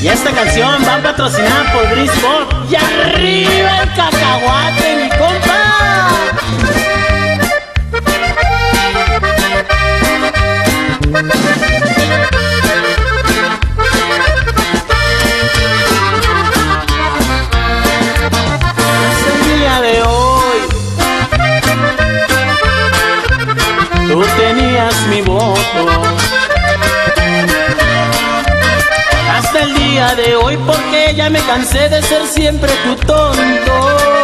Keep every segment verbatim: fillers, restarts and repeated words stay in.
Y esta canción va patrocinada por Gris Pop. ¡Y arriba el cacahuate, mi compa! Hasta el día de hoy tú tenías mi voto. Hasta el día de hoy, porque ya me cansé de ser siempre tu tonto.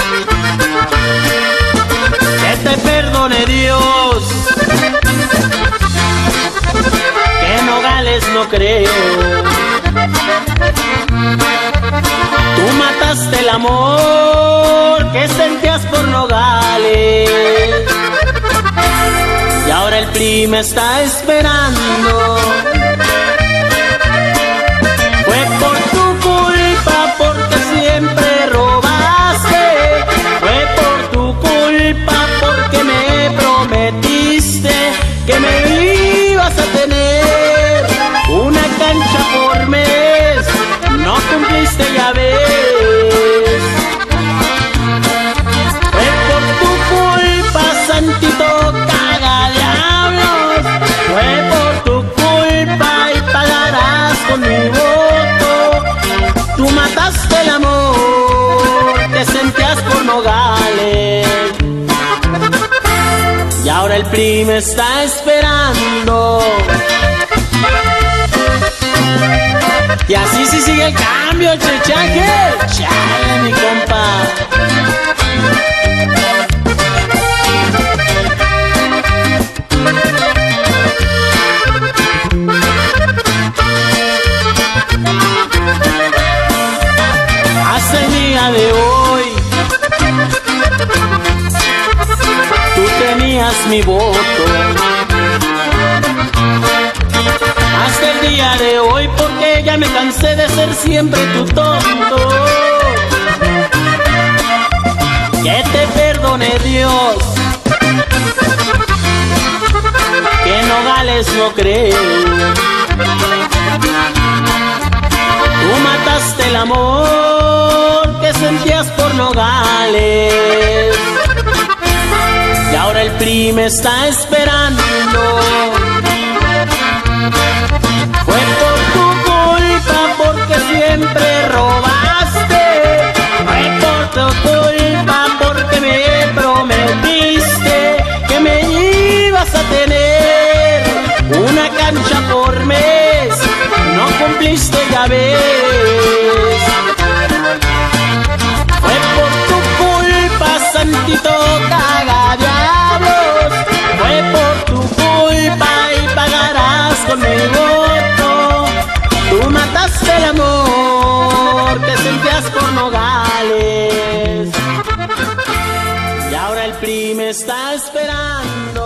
Que te perdone Dios, que en Nogales no creo. Tú mataste el amor que sentías por Nogales, y ahora el P R I me está esperando. Fue por tu culpa, porque siempre robaste. Fue por tu culpa, porque me prometiste que me ibas a tener una cancha por mes. No cumpliste, ya ves. Fue por tu culpa, santito cagadiablos. Fue por tu culpa y pagarás con mi voto. Tú mataste el amor que sentías por Nogales, y ahora el P R I me está esperando. Y así sí sigue el cambio, chechaje. Chale, mi compa. Hasta el día de hoy tú tenías mi voto. Hasta el día de hoy, porque ya me cansé de ser siempre tu tonto. Que te perdone Dios, que en Nogales no creo. Tú mataste el amor que sentías por Nogales, y ahora el P R I me está esperando. Fue por tu culpa, porque siempre robaste. Fue por tu culpa, porque me prometiste que me ibas a tener una cancha por mes. No cumpliste, ya ves. Fue por tu culpa, santito cagadiablos. Fue por tu culpa y pagarás con mi voto. Tú mataste el amor que sentías por Nogales, y ahora el P R I me está esperando.